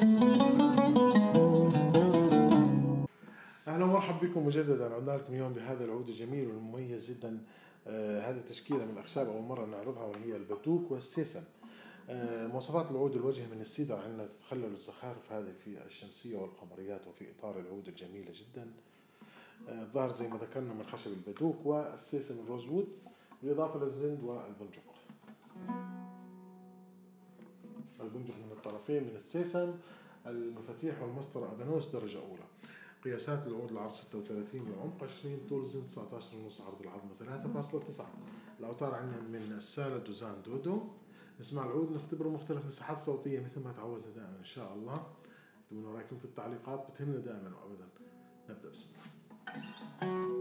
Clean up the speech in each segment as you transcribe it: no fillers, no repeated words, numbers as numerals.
أهلا ومرحبا بكم مجددا. عدنا لكم اليوم بهذا العود الجميل والمميز جدا. هذه تشكيلة من الأخشاب أول مرة نعرضها، وهي البتوك والسيسم. مواصفات العود: الوجه من السيدر، عندنا تتخلل الزخارف هذه في الشمسية والقمريات وفي إطار العود الجميلة جدا. الظهر زي ما ذكرنا من خشب البتوك، والسيسم الروزوود، بالإضافة للزند والبنجق. البنجق من الطرفين من السيسم. المفاتيح والمسطرة أبانوس درجة أولى. قياسات العود: العرض 36، العمق 20، طول الزند 19.5، عرض العظمة 3.9. الأوتار عندنا من السالة دوزان دودو. نسمع العود نختبر مختلف مساحات صوتية مثل ما تعودنا دائما إن شاء الله. اكتبوا لنا رأيكم في التعليقات، بتهمنا دائما وأبدا. نبدأ بسم الله.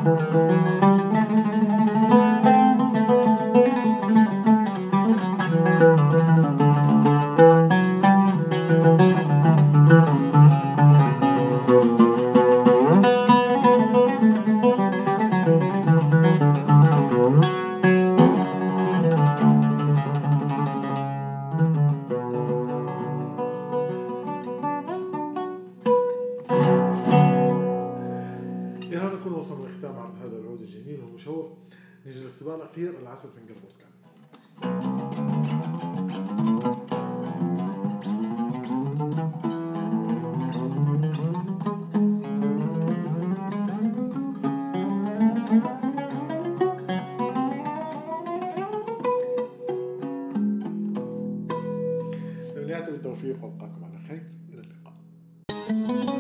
هنا نكون وصلنا لختام عرض هذا العود الجميل والمشوق. نيجي للاختبار الأخير، العزف فينجر بورد. تمنياتي بالتوفيق والقاكم على خير، إلى اللقاء.